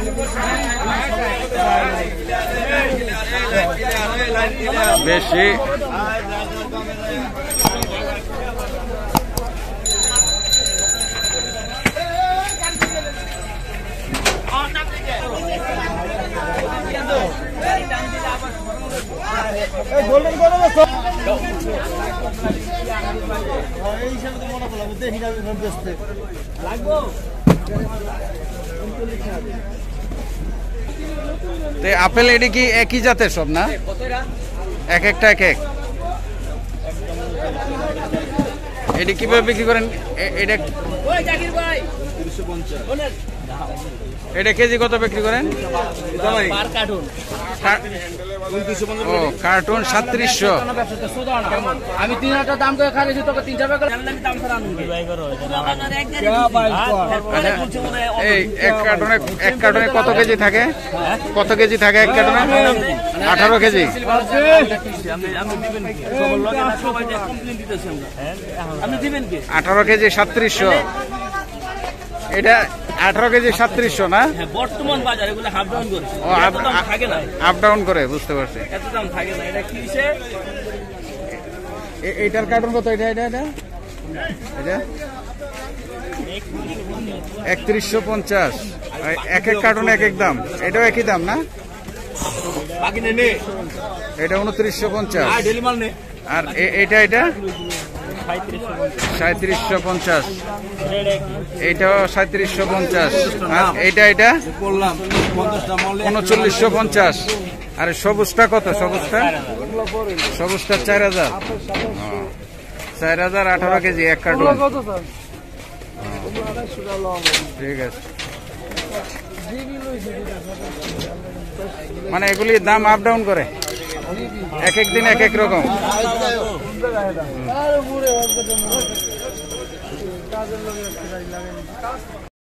বেশি আপেল এটি কি একই জাতের সব না? এক একটা এক এক। এটি কিভাবে বিক্রি করেন? এটা এটা কেজি কত বিক্রি করেন? ও কার্টুন 3700। আমি 3000 দাম করে খাইছি তোকে 3 টাকা করে এই এক কার্টুনে কত কেজি থাকে? কত কেজি থাকে এক কার্টুনে? 18 কেজি। আমি দিবেন কি? 18 কেজি 3700। এটা 18 কেজি 3700 না? বর্তমান বাজার এগুলো হাফ ডাউন করে। ও থাকে না, আপ ডাউন করে, বুঝতে পারছি। এত দাম থাকে না। এটা কি হইছে? এইটার কার্টুন কত? এটা এটা এটা এটা 3150। এক এক কার্টুন এক এক দাম। এটাও একই দাম না? বাকি নে এটা 2950। ডেলি মাল নে। আর এটা এটা 3750। এইটাও 3750। আর এইটা এটা 3950। আর সবুজটা কত? সবুজটা 4000। 4000 18 কেজি এক কার্টুন। ঠিক আছে। মানে এগুলি দাম আপ ডাউন করে, এক এক দিন এক এক রকম।